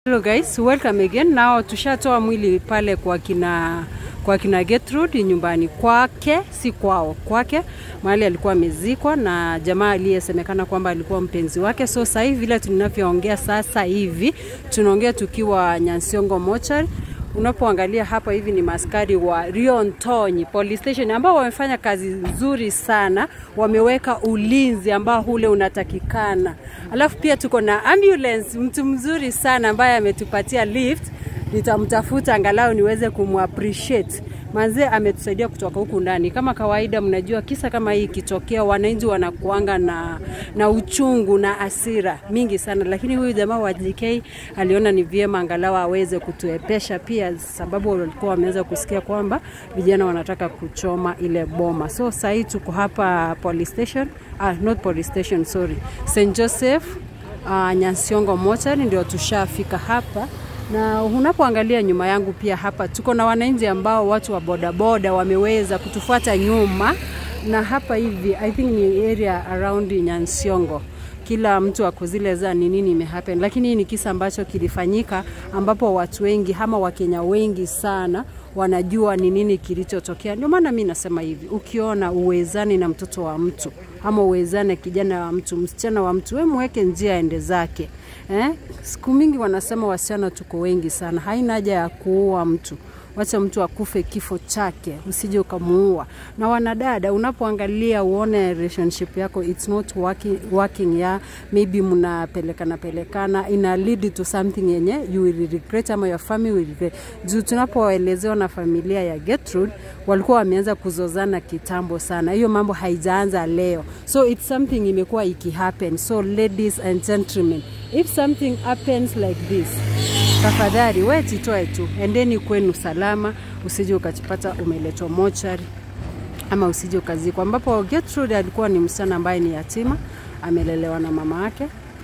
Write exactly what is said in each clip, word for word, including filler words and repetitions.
Hello guys, welcome again. Now tushatoa mwili pale kwa kina kwa kina Getrude nyumbani kwake, si kwao, kwake. Mahali alikuwa amezikwa na jamaa aliyesemekana kwamba alikuwa mpenzi wake. So sasa hivi vile tunavyoongea sasa hivi, tunaongea tukiwa Nyansiongo Mortuary. Unapoangalia hapa hivi ni maskari wa Riontonyi Police Station ambao wamefanya kazi nzuri sana, wameweka ulinzi ambao ule unatakikana. Alafu pia tuko na ambulance, mtu mzuri sana ambaye ametupatia lift. Nitamtafuta angalau niweze kumappreciate. Manze ametusaidia kutoka huku ndani. Kama kawaida mnajua kisa kama hii kitokea wananchi wanakuanga na na uchungu na hasira mingi sana, lakini huyu jamaa wa J K aliona ni vyema angalau aweze kutuepesha pia, sababu walikuwa wameanza kusikia kwamba vijana wanataka kuchoma ile boma. So sasa hii tuko hapa police station, ah not police station, sorry, Saint Joseph uh, Nyansiongo Mortuary, ndio tushafika hapa. Na unapoangalia nyuma yangu pia hapa tuko na wananchi ambao watu wa boda boda wameweza kutufuata nyuma, na hapa hivi I think ni area around Nyansiongo. Kila mtu akuzileza ni nini imehappen, lakini hii ni kisa ambacho kilifanyika ambapo watu wengi ama Wakenya wengi sana wanajua ni nini kilichotokea. Ndio maana mimi nasema hivi, ukiona uwezani na mtoto wa mtu ama uwezane kijana wa mtu, msichana wa mtu, wewe mweke njia ende zake. Eh? Siku mingi wanasema wasichana tuko wengi sana. Haina haja ya kuua mtu. Wacha mtu akufe kifo chake, usije ukamuua. Na wanadada unapoangalia uone relationship yako it's not working working ya maybe mnapelekana pelekana, ina lead to something yenye you will regret ama your family will regret. Juu tunapoelezewa na familia ya Getrude walikuwa wameanza kuzozana kitambo sana. Hiyo mambo haijaanza leo. So it's something imekuwa iki happen. So ladies and gentlemen, if something happens like this, tafadhali wewe jitoe tu, endeni kwenu salama, usije ukachipata umeletwa mortuary ama usije ukazikwa. Ambapo Getrude alikuwa ni msichana ambaye ni yatima, amelelewa na mama yake,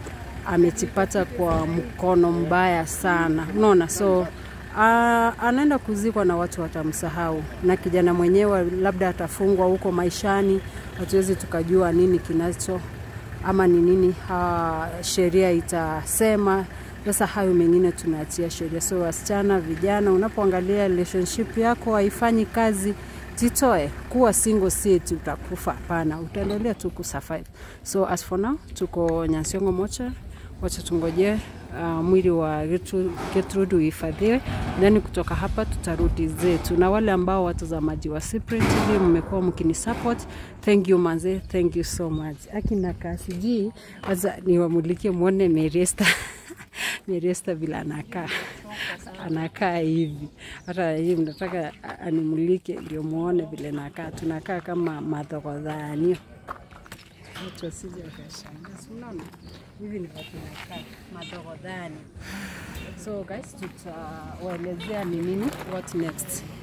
amechipata kwa mkono mbaya sana. Unaona, so uh, anaenda kuzikwa na watu watamsahau, na kijana mwenyewe labda atafungwa huko maishani, hatuwezi tukajua nini kinacho ama ni nini uh, sheria itasema. Sasa hayo mengine tunaachia sheria. So wasichana, vijana, unapoangalia relationship yako haifanyi kazi, jitoe. Kuwa single seat utakufa, hapana, utaendelea tu kusurvive. So as for now tuko Nyansiongo Mortuary, wacha tungoje uh, mwili wa Getrude uhifadhiwe. Ndani kutoka hapa tutarudi zetu. Na wale ambao watazamaji wa Cyprian T V mmekuwa mkinisupport, thank you manze, thank you so much. Akina kasiji waza niwamulikie muone Meresta. Meresta bila anakaa. Anakaa hivi. Hata hivi mnataka animulike ndio muone vile nakaa. Tunakaa kama madhogodhanio. Watu wasije wakashangaa. Unaona? Hivi ni watu nakaa madhogodhani. So guys, tutawaelezea ni nini what next.